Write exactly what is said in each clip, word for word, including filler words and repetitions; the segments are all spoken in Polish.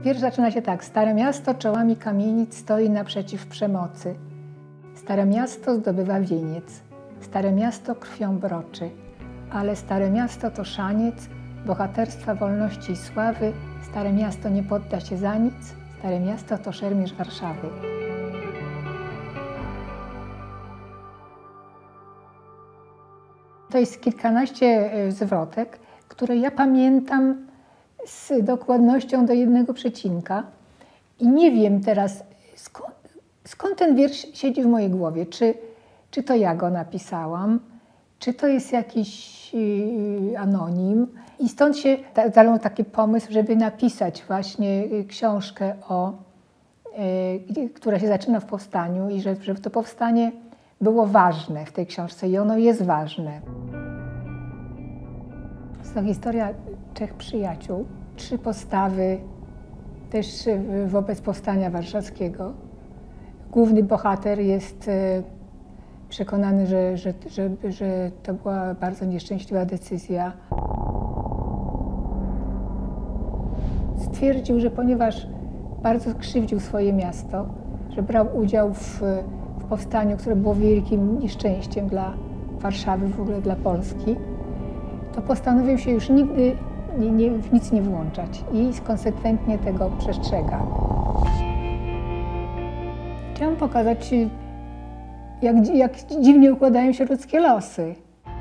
Wiersz zaczyna się tak. Stare miasto czołami kamienic stoi naprzeciw przemocy. Stare miasto zdobywa wieniec. Stare miasto krwią broczy. Ale stare miasto to szaniec bohaterstwa, wolności i sławy. Stare miasto nie podda się za nic. Stare miasto to szermierz Warszawy. To jest kilkanaście zwrotek, które ja pamiętam z dokładnością do jednego przecinka i nie wiem teraz, skąd, skąd ten wiersz siedzi w mojej głowie. Czy, czy to ja go napisałam, czy to jest jakiś anonim. I stąd się zadał taki pomysł, żeby napisać właśnie książkę, o, która się zaczyna w powstaniu i że, żeby to powstanie było ważne w tej książce i ono jest ważne. To historia trzech przyjaciół, trzy postawy też wobec powstania warszawskiego. Główny bohater jest przekonany, że, że, że, że to była bardzo nieszczęśliwa decyzja. Stwierdził, że ponieważ bardzo skrzywdził swoje miasto, że brał udział w, w powstaniu, które było wielkim nieszczęściem dla Warszawy, w ogóle dla Polski, to postanowił się już nigdy nie, nie, w nic nie włączać i konsekwentnie tego przestrzega. Chciałam pokazać, jak, jak dziwnie układają się ludzkie losy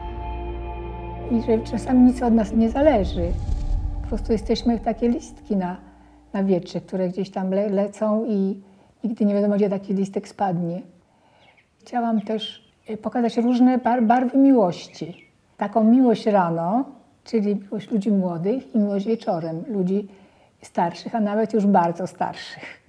i że czasami nic od nas nie zależy. Po prostu jesteśmy jak takie listki na, na wietrze, które gdzieś tam le, lecą i nigdy nie wiadomo, gdzie taki listek spadnie. Chciałam też pokazać różne bar barwy miłości. Taką miłość rano, czyli miłość ludzi młodych i miłość wieczorem, ludzi starszych, a nawet już bardzo starszych.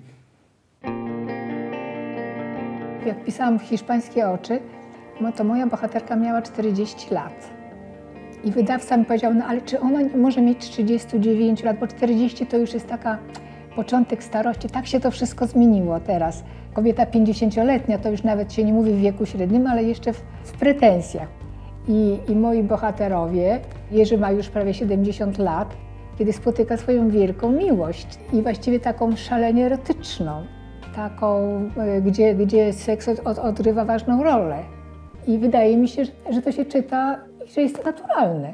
Jak pisałam Hiszpańskie oczy, to moja bohaterka miała czterdzieści lat. I wydawca mi powiedział, no ale czy ona nie może mieć trzydzieści dziewięć lat, bo czterdzieści to już jest taka początek starości. Tak się to wszystko zmieniło teraz. Kobieta pięćdziesięcioletnia to już nawet się nie mówi w wieku średnim, ale jeszcze w, w pretensjach. I, I moi bohaterowie, Jerzy ma już prawie siedemdziesiąt lat, kiedy spotyka swoją wielką miłość i właściwie taką szalenie erotyczną, taką, gdzie, gdzie seks od, odgrywa ważną rolę. I wydaje mi się, że, że to się czyta i że jest to naturalne.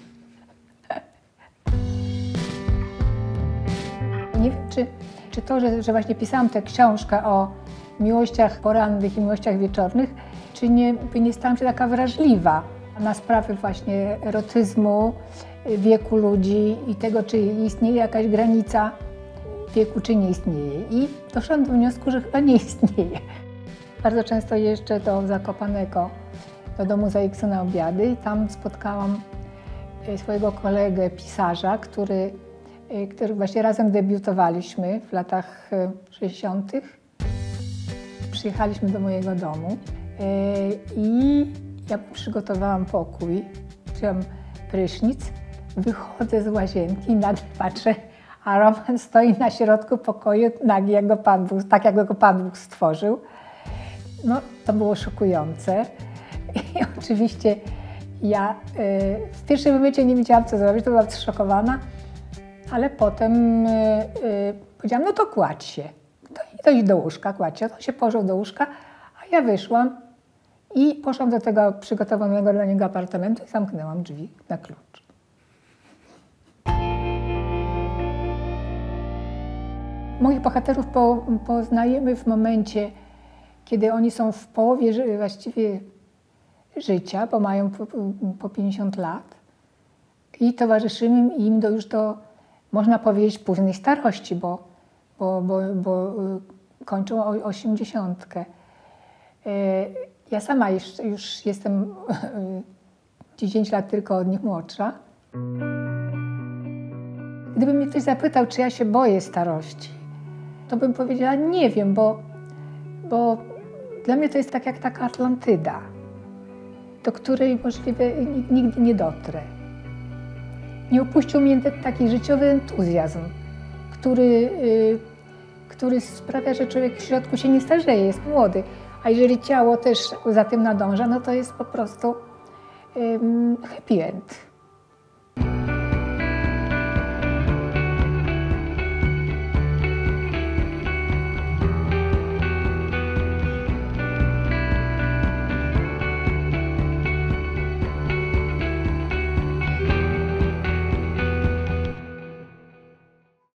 Nie wiem, czy, czy to, że, że właśnie pisałam tę książkę o miłościach porannych i miłościach wieczornych, czy nie, nie stałam się taka wrażliwa na sprawy właśnie erotyzmu, wieku ludzi i tego, czy istnieje jakaś granica wieku, czy nie istnieje. I doszłam do wniosku, że chyba nie istnieje. Bardzo często jeżdżę do Zakopanego, do domu za X na obiady i tam spotkałam swojego kolegę pisarza, który, który właśnie razem debiutowaliśmy w latach sześćdziesiątych. Przyjechaliśmy do mojego domu i ja przygotowałam pokój, wziąłam prysznic, wychodzę z łazienki i nagle patrzę, a Roman stoi na środku pokoju nagi, jak go Pan Bóg, tak jak go Pan Bóg stworzył. No, to było szokujące. I oczywiście ja y, w pierwszym momencie nie wiedziałam, co zrobić, to byłam zszokowana, ale potem y, y, powiedziałam, no to kładź się. To, to idź do łóżka, kładź się. On się położył do łóżka, a ja wyszłam i poszłam do tego przygotowanego dla niego apartamentu i zamknęłam drzwi na klucz. Moich bohaterów po, poznajemy w momencie, kiedy oni są w połowie właściwie życia, bo mają po, po pięćdziesiąt lat i towarzyszymy im do, już do, można powiedzieć, późnej starości, bo, bo, bo, bo kończą osiemdziesiątkę. Ja sama już, już jestem dziesięć lat tylko od nich młodsza. Gdyby mnie ktoś zapytał, czy ja się boję starości, to bym powiedziała, nie wiem, bo, bo dla mnie to jest tak jak taka Atlantyda, do której możliwie nigdy nie dotrę. Nie opuścił mnie ten taki życiowy entuzjazm, który, yy, który sprawia, że człowiek w środku się nie starzeje, jest młody. A jeżeli ciało też za tym nadąża, no to jest po prostu yy, happy end.